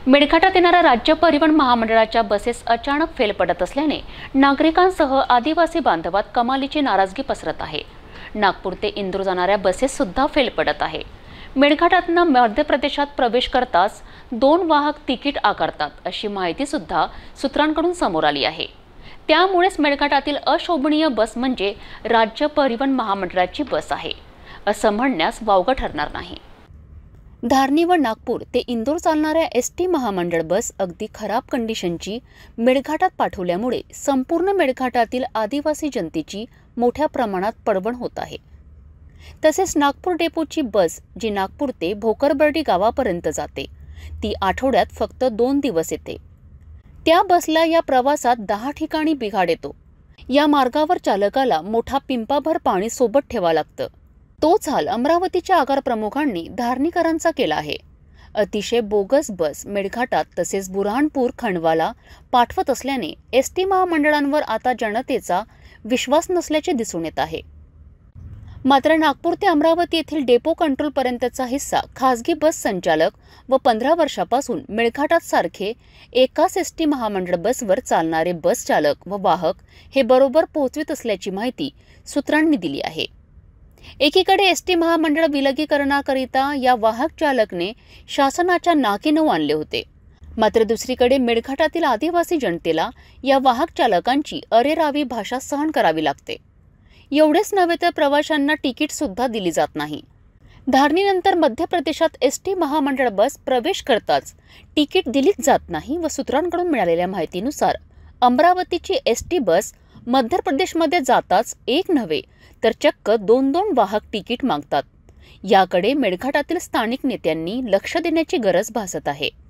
मेळघाटात येणाऱ्या राज्य परिवहन महामंडळाच्या बसेस अचानक फेल पडत असल्याने नागरिकांसह आदिवासी बांधवात कमालीची नाराजगी पसरत आहे। नागपूर ते इंदूर जाणाऱ्या बसेस सुद्धा फेल पडत आहे। मेळघाटातून मध्य प्रदेशात प्रवेश करताच 2 वाहक तिकीट आकारतात अशी माहिती सुद्धा सूत्रांकडून समोर आली आहे। त्यामुळेच मेळघाटातील अशोभनीय बस म्हणजे राज्य परिवहन महामंडळाची बस आहे असं म्हणण्यास वावगं ठरणार नाही। धारणी व नागपूर ते इंदूर चालणाऱ्या एसटी महामंडळ बस अगदी खराब कंडिशनची मेळघाटात पाठवल्यामुळे संपूर्ण मेळघाटातील आदिवासी जनतेची मोठ्या प्रमाणात पडवण होत आहे। तसेच नागपूर डेपोची बस जी नागपूर ते भोकरबर्डी गावापर्यंत जाते ती आठवड्यात फक्त 2 दिवस येते। त्या बसला या प्रवासात 10 ठिकाणी बिघाड येतो। या मार्गावर चालकाला मोठा पिंपाभर पाणी सोबत ठेवावं लागतं। तोच हाल अमरावतीच्या आगार प्रमुखांनी धारणीकरांचा केला आहे। अतिशय बोगस बस मेळघाटात तसेच बुरहानपूर खंडवाला पाठवत असल्याने एसटी महामंडळांवर आता जनतेचा विश्वास नसल्याचे दिसून येत आहे। मात्र नागपूर ते अमरावती येथील डेपो कंट्रोल पर्यंतचा हिस्सा खासगी बस संचालक व 15 वर्षापासून मेळघाटात सारखे एकाच एसटी महामंडळ बसवर चालणारे बस चालक व वाहक हे बरोबर पोहोचवित असल्याची माहिती सूत्रांनी दिली आहे। एकीकडे एसटी महामंडळ विलगीकरणाकरिता या वाहक चालकने शासनाच्या नाकीनऊ आणले होते, मात्र दुसरीकडे मेळघाटातील आदिवासी जनतेला या वाहक चालकांची अरेरावी भाषा सहन करावी लागते। एवढेच नव्हे तर प्रवाशांना तिकीट सुद्धा दिली जात नाही। धारणीनंतर मध्य प्रदेशात एसटी महामंडळ बस प्रवेश करताच तिकीट दिलीच जात नाही व सूत्रांकडून मिळालेल्या माहितीनुसार अमरावतीची एसटी बस मध्य प्रदेशमध्ये जाताच एक नव्हे तर चक्क 2 वाहक तिकीट मागतात। याकडे मेळघाटातील स्थानिक नेत्यांनी लक्ष देण्याची गरज भासत आहे।